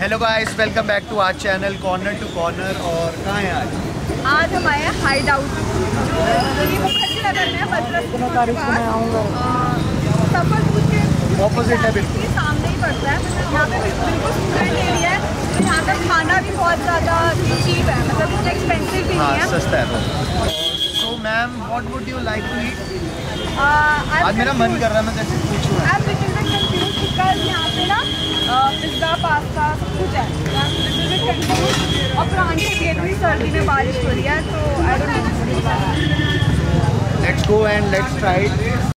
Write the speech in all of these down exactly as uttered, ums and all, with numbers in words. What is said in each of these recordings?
Hello guys, welcome back to our channel corner to corner. और कहाँ हैं आज? आज हम आए हैं हाइड आउट, जो मुखर्जी नगर में है, सफल के ऑपोजिट है, बिल्कुल सामने ही पड़ता है। यहाँ पे बिल्कुल स्टूडेंट एरिया है। यहाँ का खाना भी बहुत ज़्यादा चीप है, मतलब कुछ एक्सपेंसिव भी नहीं है, सस्ता है। तो ma'am, what would you like to eat? आज मेरा मन कर रहा है, मैं जैसे पूछूँ। I am little bit confused because यहाँ पे ना पिज़्ज़ा, पास्ता सब कुछ है। I am little bit confused. और पुरानी भी है, सर्दी में बारिश हो रही है, तो I don't know. Let's go and let's try it.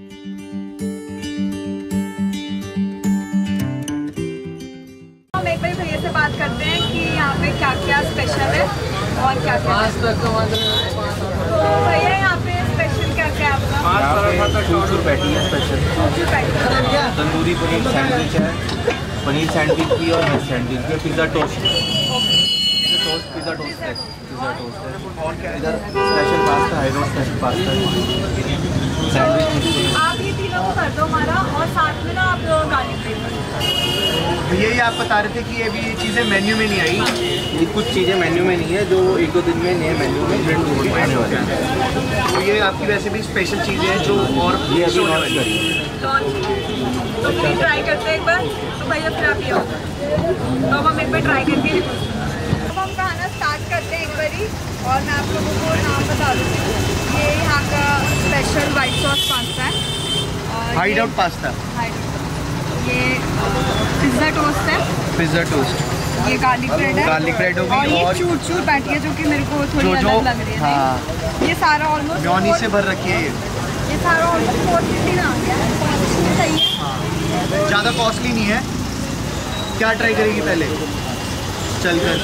हम एक बार भैया से बात करते हैं कि यहाँ पे क्या क्या स्पेशल है और क्या क्या। तो भैया यहाँ पे स्पेशल क्या क्या है आपका? चूर चूर पैटी है स्पेशल, तंदूरी पनीर सैंडविच है, पनीर सैंडविच भी और वेज सैंडविच भी, pizza toast toast pizza toast है पिज़्ज़ा टोस्ट है और क्या इधर स्पेशल पास्ता है, रोड स्पेशल पास्ता है, सैंडविच। आप ये तीनों को कर दो हमारा, और साथ में ना आप गार्लिक ब्रेड। यही आप बता रहे थे कि अभी ये चीज़ें मेन्यू में नहीं आई। ये कुछ चीज़ें मेन्यू में नहीं है, जो एक दो दिन में नए मेन्यू में ब्रेड आने वाले हैं। तो ये आपकी वैसे भी स्पेशल चीज़ें हैं जो और ये अभी लॉन्च करी है। तो प्लीज ट्राई करते हैं एक बार। तो भैया फिर आप ये हो, तो हम एक बार ट्राई करके अब हम खाना स्टार्ट करते हैं एक बारी। और मैं आप लोगों को नाम बता दूँगी। ये यहाँ का स्पेशल वाइट सॉस पास्ता है, हाइड आउट पास्ता, ये पिज़्ज़ा टोस्ट है, पिज़्ज़ा टोस्ट, ये गार्लिक ब्रेड है, गार्लिक ब्रेड होगी, और ये और चूर चूर पैटी है जो कि मेरे को थोड़ी जो, अलग लग रही है। हाँ, ये सारा ऑलमोस्ट मेयोनीज से भर रखी है। ये ये सारा ऑलमोस्ट फोर फिफ्टी आ गया है, सही है। हाँ, ज़्यादा कॉस्टली नहीं है। क्या ट्राई करेगी पहले चलकर?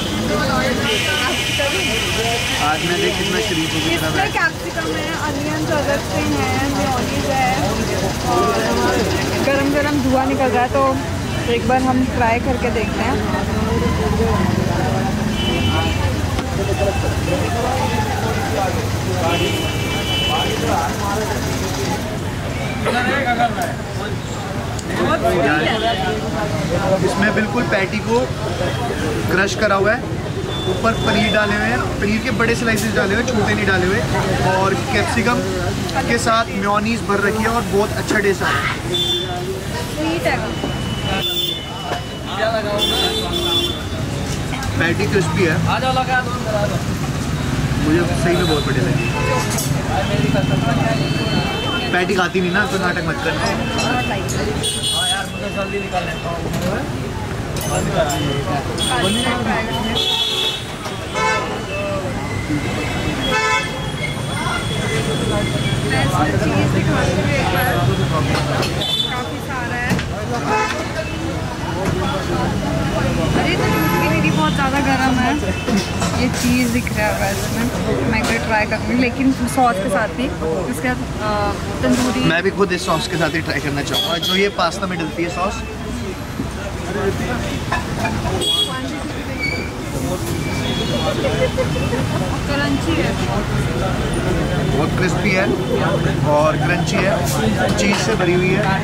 आज मैं देख कितना शरीफ हूँ। इसमें कैप्सिकम है, अनियंस अलग से हैं, मेयोनीज है, और गरम गरम धुआं निकल रहा है। तो एक बार हम ट्राई करके देखते हैं। इसमें बिल्कुल पैटी को क्रश करा हुआ है, ऊपर पनीर डाले हुए हैं, पनीर के बड़े स्लाइसेस डाले हुए, छोटे नहीं डाले हुए, और कैप्सिकम के साथ मेयोनीज भर रखी है और बहुत अच्छा टेस्ट आ रहा है। स्वीट है, पैटी क्रिस्पी है, मुझे सही में बहुत बढ़िया लगी। पैटी खाती नहीं ना, तो नाटक मत करना। जल्दी निकाल लेता हूँ। चीज़ दिखाती हूँ एक बार, काफ़ी सारा है। अरे तो भी मेरी बहुत ज़्यादा गर्म है। ये चीज़ दिख रहा है इसमें, मैं एक बार ट्राई करूँगी, लेकिन सॉस के साथ ही। उसके बाद तंदूरी, मैं भी खुद इस सॉस के साथ ही ट्राई करना चाहूँगा, जो ये पास्ता में डलती है सॉस। क्रंची है, बहुत क्रिस्पी है और क्रंची है, चीज़ से भरी हुई है।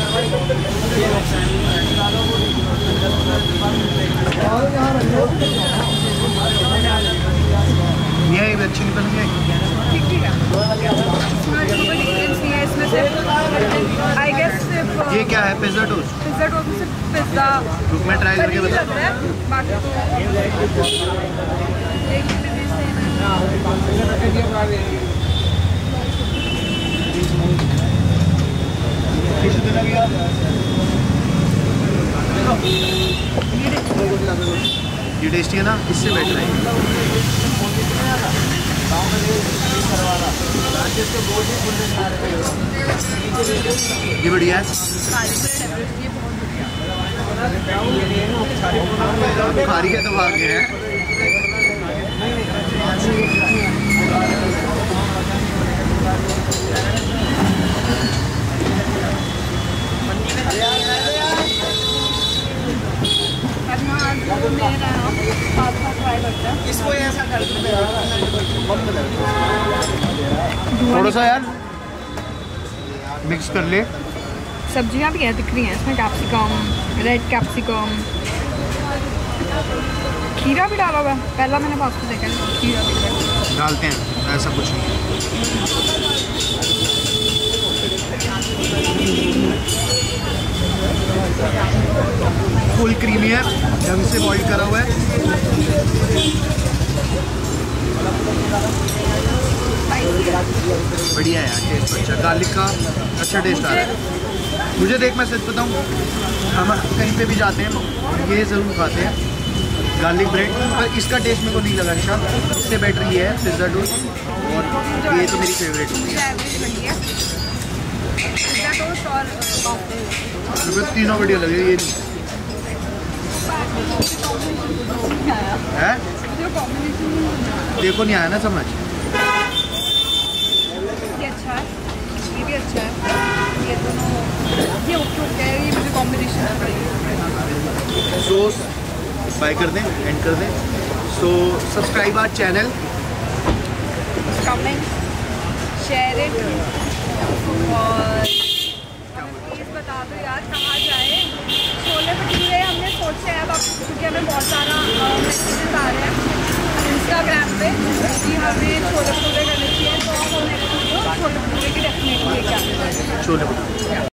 ये भी अच्छी निकल गई। ठीक ठीक है, कोई डिफरेंस नहीं है इसमें से। आई गेस सिर्फ ये क्या है? Pizza toast. पिज़्ज़ा टोस्ट में सिर्फ पिज़्ज़ा रुक मैं ट्राई करके लग बताता रहा है, बाकी ये टेस्टी है ना, इससे बेटर है। ये बढ़िया है, बुखारी है तो भाग गए हैं। इसको ऐसा कर थोड़ा सा यार मिक्स कर ले। सब्जियां भी हैं दिख रही हैं इसमें, कैप्सिकम, रेड कैप्सिकम, खीरा भी डाला हुआ है, पहला मैंने पास्ता देखा है खीरा भी डालते हैं, ऐसा कुछ नहीं। फुल क्रीमी है, ढंग से बॉईल करा हुआ है। बढ़िया है यार, टेस्ट अच्छा, गार्लिक का अच्छा टेस्ट आ रहा है मुझे। देख मैं सच बताऊँ, हम कहीं पे भी जाते हैं ये ज़रूर खाते हैं गार्लिक ब्रेड, पर इसका टेस्ट मेरे को नहीं लगा। अच्छा, इससे बेटर ये है पिज़्ज़ा टोस्ट, और ये तो मेरी फेवरेट होती है। मुझे तीनों बढ़िया लगे, ये नहीं है, देखो नहीं आया ना समझ। ये अच्छा है, ये भी अच्छा है, ये दोनों ये ओके ओके है, ये मुझे कॉम्बिनेशन सॉस बाय कर दें, एंड कर दें। So subscribe our channel, comment, share it, और प्लीज़ बता दो यार कहाँ जाए। छोले भटूरे हमने सोचे हैं अब, क्योंकि हमें बहुत सारा मैसेजेस आ रहे हैं इंस्टाग्राम पे कि हमें छोले भटूरे करने चाहिए, तो हम नेक्स्ट वीडियो छोले भटूरे की डेफिनेटली लेके आते हैं। छोले भटूरे।